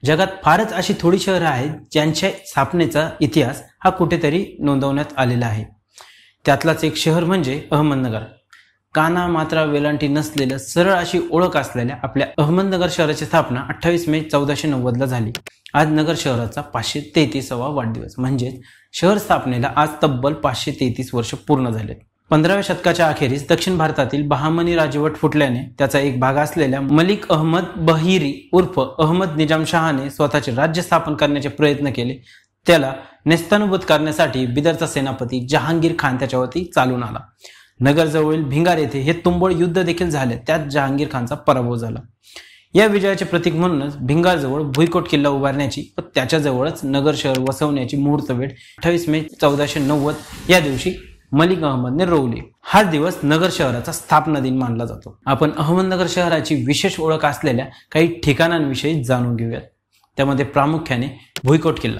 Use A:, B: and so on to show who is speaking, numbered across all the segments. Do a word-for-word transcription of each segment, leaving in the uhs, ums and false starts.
A: जगात फारच अशी थोडी शहरं आहेत ज्यांच्या स्थापनेचा इतिहास हा कुठेतरी नोंदवण्यात आलेला आहे. त्यातलाच एक शहर म्हणजे अहमदनगर. काना मात्रा वेलांटी नसलेलं सरळ अशी ओळख असलेल्या आपल्या अहमदनगर शहराची स्थापना अठ्ठावीस मे चौदाशे नव्वद ला झाली. आज नगर शहराचा पाचशे तेहतीसावा वाढदिवस म्हणजेच शहर स्थापनेला आज तब्बल पाचशे तेहतीस वर्ष पूर्ण झाले. पंधराव्या शतकाच्या अखेरीस दक्षिण भारतातील बहामनी राजवट फुटल्याने त्याचा एक भाग असलेल्या मलिक अहमद बहिरी उर्फ अहमद निजाम शहाने स्वतःचे राज्य स्थापन करण्याचे प्रयत्न केले. त्याला नेस्तानुभूत करण्यासाठी बिदरचा सेनापती जहांगीर खान त्याच्यावरती चालून आला. नगरजवळील भिंगार येथे हे तुंबळ युद्ध देखील झाले. त्यात जहांगीर खानचा पराभव झाला. या विजयाचे प्रतीक म्हणूनच भिंगारजवळ भुईकोट किल्ला उभारण्याची व त्याच्याजवळच नगर शहर वसवण्याची मुहूर्तवेळ अठ्ठावीस मे चौदाशे नव्वद या दिवशी मलिक अहमदने रोवली. हा दिवस नगर शहराचा स्थापना दिन मानला जातो. आपण अहमदनगर शहराची विशेष ओळख असलेल्या काही ठिकाणांविषयी जाणून घेऊयात. त्यामध्ये प्रामुख्याने भुईकोट किल्ला.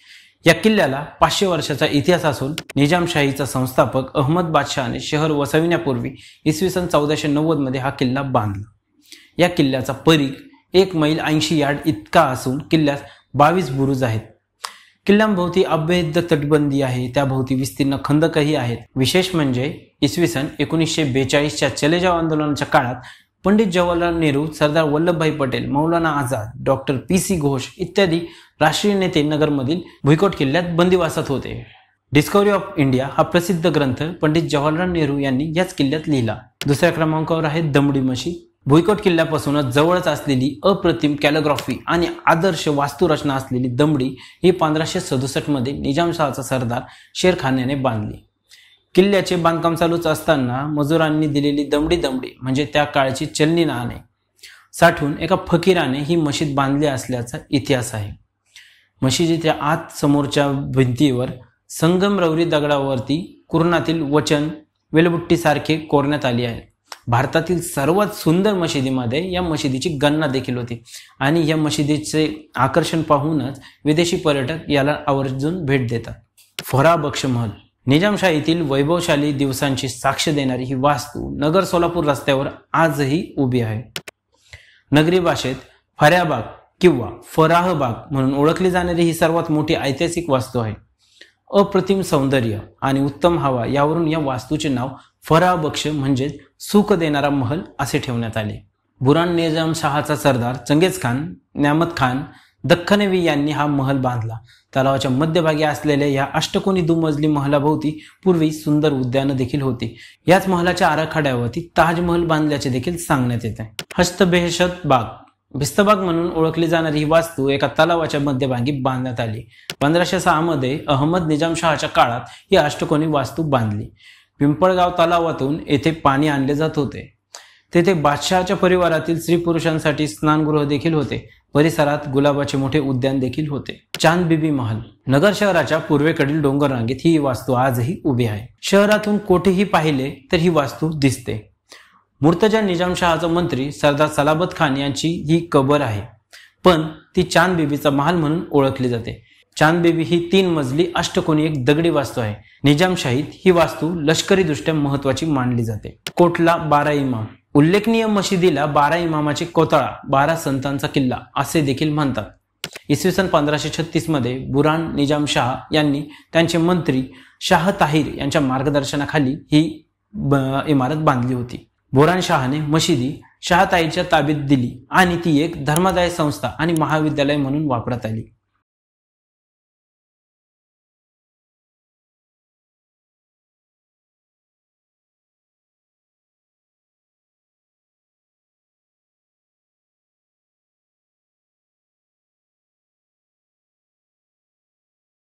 A: या किल्ल्याला पाचशे वर्षाचा इतिहास असून निजामशाहीचा संस्थापक अहमद बादशहाने शहर वसविण्यापूर्वी इसवी सन चौदाशे नव्वद मध्ये हा किल्ला बांधला. या किल्ल्याचा परीघ एक मैल ऐंशी यार्ड इतका असून किल्ल्यात बावीस बुरुज आहेत. किल्ल्याभोवती अभेद्य तटबंदी आहे. त्याभोवती विस्तीर्ण खंदकही आहेत. विशेष म्हणजे इसवी सन एकोणीसशे बेचाळीसच्या चलेजाव आंदोलनाच्या काळात Pandit Jawaharlal Nehru, Sardar Vallabhbhai Patel, Maulana Azad, doctor P C Ghosh इत्यादी राष्ट्रीय नेते नगरमधील भुईकोट किल्ल्यात बंदिवासात होते. डिस्कवरी ऑफ इंडिया हा प्रसिद्ध ग्रंथ पंडित जवाहरलाल नेहरू यांनी याच किल्ल्यात लिहिला. दुसऱ्या क्रमांकावर आहे दमडी मशीद. भुईकोट किल्ल्यापासूनच जवळच असलेली अप्रतिम कॅलिग्राफी आणि आदर्श वास्तुरचना असलेली दमडी ही पंधराशे सदुसष्ट मध्ये निजामशाहचा सरदार शेरखान याने बांधली. किल्ल्याचे बांधकाम चालूच असताना मजुरांनी दिलेली दमडी दमडी म्हणजे त्या काळची चलनी नाणे साठवून एका फकीराने ही मशीद बांधली असल्याचा इतिहास आहे. मशिदीच्या आत समोरच्या भिंतीवर संगमरवरी दगडावरती कुरणातील वचन वेलबुट्टीसारखे कोरण्यात आली आहे. भारतातील सर्वात सुंदर मशिदीमध्ये या मशिदीची गणना देखील होती आणि या मशिदीचे आकर्षण पाहूनच विदेशी पर्यटक याला आवर्जून भेट देतात. फराबक्ष महल. निजामशाहीतील वैभवशाली दिवसांची साक्ष देणारी ही वास्तू नगर सोलापूर रस्त्यावर आजही उभी आहे. नगरी भाषेत फऱ्याबाग किंवा फराहबाग म्हणून ओळखली जाणारी ही सर्वात मोठी ऐतिहासिक वास्तू आहे. अप्रतिम सौंदर्य आणि उत्तम हवा यावरून या वास्तूचे नाव फराबक्ष म्हणजे सुख देणारा महल असे ठेवण्यात आले. बुरान निजामशहाचा सरदार चंगेज खान, न्यामत खान, दख्खनवी यांनी हा महल बांधला. तलावाच्या मध्यभागी असलेल्या या अष्टकोनी दुमजली महलाभोवती पूर्वी सुंदर उद्यानं देखील होती. याच महलाच्या आराखड्यावरती ताजमहल बांधल्याचे देखील सांगण्यात येते. हस्तबेहशत बाग. भिस्तबाग म्हणून ओळखली जाणारी ही वास्तू एका तलावाच्या मध्यभागी बांधण्यात आली. पंधराशे सहा मध्ये अहमद निजामशहाच्या काळात ही अष्टकोनी वास्तू बांधली. पिंपळगाव तलावातून येथे पाणी आणले जात होते. तेथे बादशहाच्या परिवारातील स्त्री पुरुषांसाठी स्नानगृह देखील होते. परिसरात गुलाबाचे मोठे उद्यान देखील होते. चांद बीबी महल. नगर शहराच्या पूर्वेकडील डोंगर रांगेत ही वास्तू आजही उभी आहे. शहरातून कोठेही पाहिले तर ही वास्तू दिसते. मुर्तजा निजामशहाचा मंत्री सरदार सलाबत खान यांची ही कबर आहे, पण ती चांद बीबीचा महाल म्हणून ओळखली जाते. चांद बीबी ही तीन मजली अष्टकोनी एक दगडी वास्तू आहे. निजामशाहीत ही वास्तू लष्करी दृष्ट्या महत्वाची मानली जाते. कोटला बारा इमाम. उल्लेखनीय मशिदीला बारा इमामाचे कोतळा, बारा संतांचा किल्ला असे देखील म्हणतात. इसवी सन पंधराशे छत्तीस मध्ये बुरान निजामशाह यांनी त्यांचे मंत्री शाह ताहिर यांच्या मार्गदर्शनाखाली ही इमारत बांधली होती. बुरान शाहने मशिदी शाह ताहिरच्या ताब्यात दिली आणि ती एक धर्मादाय संस्था आणि महाविद्यालय म्हणून वापरात आली.